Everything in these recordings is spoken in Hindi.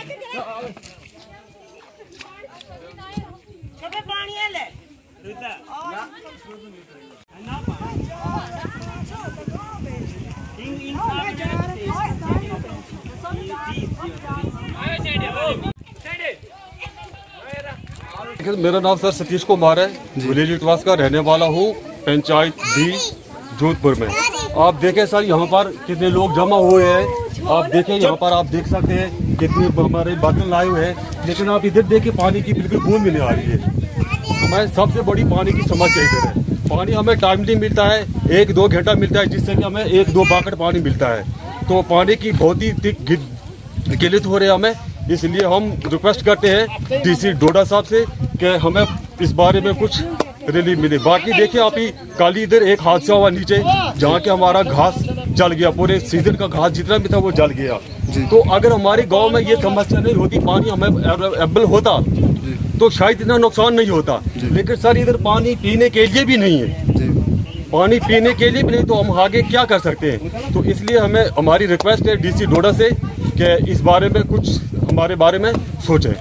मेरा नाम सर सतीश कुमार है, विलेज इटवास का रहने वाला हूँ, पंचायत डी जोधपुर में। आप देखें सर यहाँ पर कितने लोग जमा हुए हैं। आप देखें यहाँ पर, आप देख सकते हैं कितने हमारे बर्तन लाए हुए हैं, लेकिन आप इधर देखिए पानी की बिल्कुल बूंद भी नहीं आ रही है। हमारे सबसे बड़ी पानी की समस्या इधर है। पानी हमें टाइमली मिलता है, 1-2 घंटा मिलता है, जिससे कि हमें 1-2 बाकट पानी मिलता है। तो पानी की बहुत ही किल्लत हो रही है हमें। इसलिए हम रिक्वेस्ट करते हैं डीसी डोडा साहब से कि हमें इस बारे में कुछ रिलीफ मिले। बाकी देखिए आप ही कल इधर एक हादसा हुआ नीचे, जहाँ के हमारा घास जल गया, पूरे सीजन का घास जितना भी था वो जल गया। तो अगर हमारे गांव में ये समस्या नहीं होती, पानी हमें अवेलेबल होता, तो शायद इतना नुकसान नहीं होता। लेकिन सर इधर पानी पीने के लिए भी नहीं है, पानी पीने के लिए भी नहीं, तो हम आगे क्या कर सकते हैं। तो इसलिए हमें हमारी रिक्वेस्ट है डीसी डोडा से कि इस बारे में कुछ हमारे बारे में सोचें।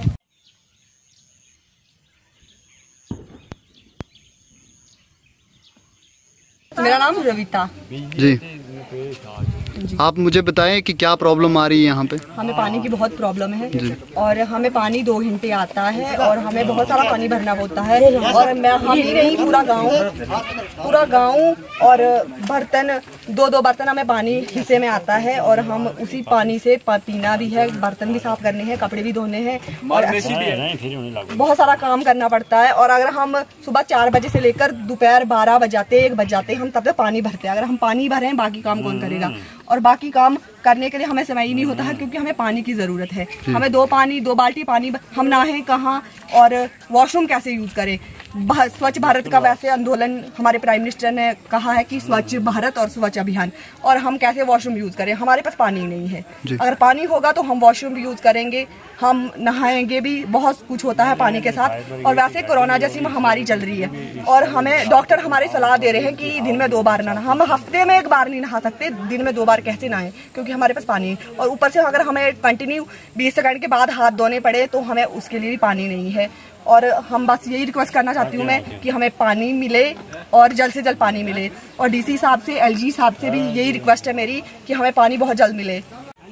मेरा नाम रविता जी। आप मुझे बताएं कि क्या प्रॉब्लम आ रही है यहाँ पे। हमें पानी की बहुत प्रॉब्लम है और हमें पानी 2 घंटे आता है और हमें बहुत सारा पानी भरना होता है। और हम ही नहीं, पूरा गांव और बर्तन 2-2 बर्तन हमें पानी हिस्से में आता है और हम उसी पानी से पीना भी है, बर्तन भी साफ करने हैं, कपड़े भी धोने हैं और बहुत सारा काम करना पड़ता है। और अगर हम सुबह 4 बजे से लेकर दोपहर 12 बज जाते 1 बज जाते हम तब तक पानी भरते हैं। अगर हम पानी भरें बाकी काम कौन करेगा, और बाकी काम करने के लिए हमें समय ही नहीं होता है, क्योंकि हमें पानी की ज़रूरत है। हमें 2 बाल्टी पानी, हम नहाएं कहाँ और वॉशरूम कैसे यूज़ करें। स्वच्छ भारत का वैसे आंदोलन हमारे प्राइम मिनिस्टर ने कहा है कि स्वच्छ भारत और स्वच्छ अभियान, और हम कैसे वॉशरूम यूज़ करें। हमारे पास पानी नहीं है। अगर पानी होगा तो हम वॉशरूम भी यूज़ करेंगे, हम नहाएंगे भी, बहुत कुछ होता है पानी के साथ। और वैसे कोरोना जैसी महामारी चल रही है और हमें डॉक्टर हमारी सलाह दे रहे हैं कि दिन में 2 बार नहाना। हम हफ्ते में 1 बार नहीं नहा सकते, दिन में 2 बार कैसे नहाएं, क्योंकि हमारे पास पानी है। और ऊपर से अगर हमें कंटिन्यू 20 सेकंड के बाद हाथ धोने पड़े तो हमें उसके लिए भी पानी नहीं है। और हम बस यही रिक्वेस्ट करना चाहती हूँ मैं कि हमें पानी मिले और जल्द से जल्द पानी मिले। और डीसी साहब से, एलजी साहब से भी यही रिक्वेस्ट है मेरी कि हमें पानी बहुत जल्द मिले।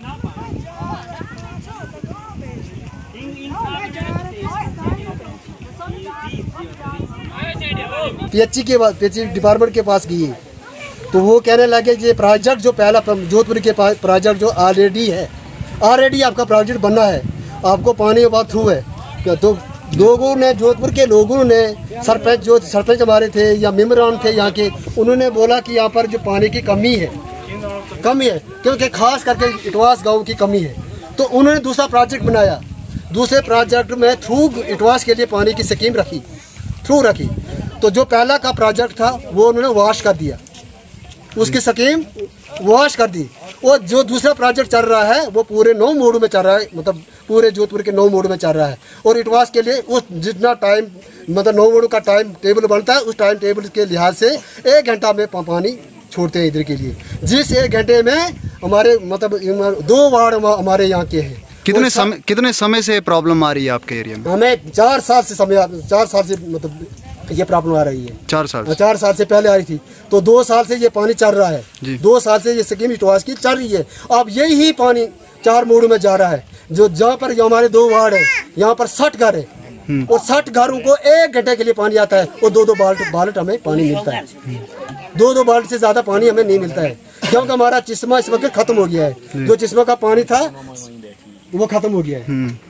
पीएचई के बाद पीएचई डिपार्टमेंट के पास गई तो वो कहने लगे ये प्रोजेक्ट जो पहला जोधपुर के पास प्रोजेक्ट जो ऑलरेडी आपका प्रोजेक्ट बनना है, आपको पानी बहुत थ्रू है। तो लोगों ने, जोधपुर के लोगों ने, सरपंच हमारे थे या मेम्बरान थे यहाँ के, उन्होंने बोला कि यहाँ पर जो पानी की कमी है क्योंकि खास करके इटवास गाँव की कमी है। तो उन्होंने दूसरा प्रोजेक्ट बनाया। दूसरे प्रोजेक्ट में थ्रू इटवास के लिए पानी की स्कीम रखी। तो जो पहला का प्रोजेक्ट था वो उन्होंने वॉश कर दिया, उसकी स्कीम वॉश कर दी। और जो दूसरा प्रोजेक्ट चल रहा है वो पूरे 9 मोड़ में चल रहा है, मतलब पूरे जोधपुर के 9 मोड़ में चल रहा है। और इटवास के लिए उस जितना टाइम, मतलब 9 मोड़ का टाइम टेबल बनता है, उस टाइम टेबल के लिहाज से 1 घंटा में पानी छोड़ते हैं इधर के लिए। जिस 1 घंटे में हमारे मतलब 2 वार्ड हमारे यहाँ के हैं। कितने समय से प्रॉब्लम आ रही है आपके एरिया में? हमें 4 साल से मतलब ये प्रॉब्लम आ रही है। 4 साल? 4 साल से पहले आ रही थी, तो 2 साल से ये पानी चल रहा है। 2 साल से ये स्कीम इटवास की चल रही है। अब यही पानी 4 मोड़ में जा रहा है, जो जहाँ पर हमारे 2 वार्ड है, यहाँ पर 60 घर है और 60 घरों को 1 घंटे के लिए पानी आता है और 2-2 बाल्ट हमें पानी मिलता है। 2-2 बाल्ट से ज्यादा पानी हमें नहीं मिलता है, क्योंकि हमारा चिश्मा इस वक्त खत्म हो गया है। जो चिश्मा का पानी था वो खत्म हो गया है।